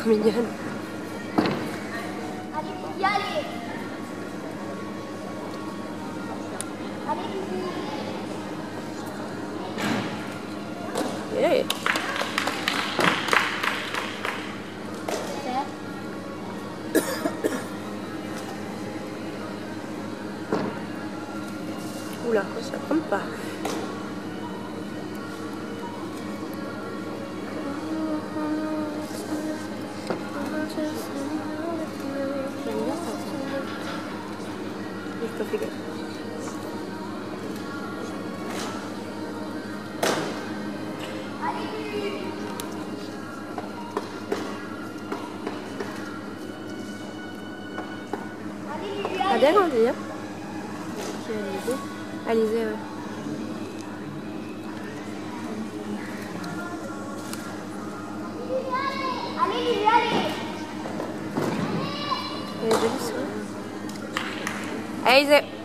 trop mignonne. Allez, y aller. Allez, Hey. Oula, ça prend pas. J'aime bien ça. Je te fais gaffe. T'as bien grandi, hein? Qui Alizé? Alizé, ouais. allez, Lily, allez. Elle est jolie, ça. Alizé!